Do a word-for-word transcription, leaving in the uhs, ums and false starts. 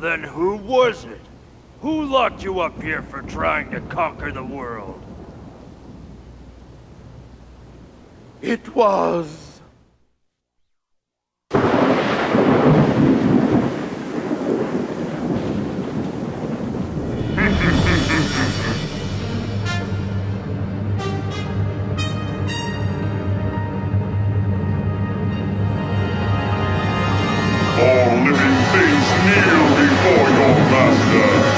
Then who was it? Who locked you up here for trying to conquer the world? It was... All living things kneel before your master.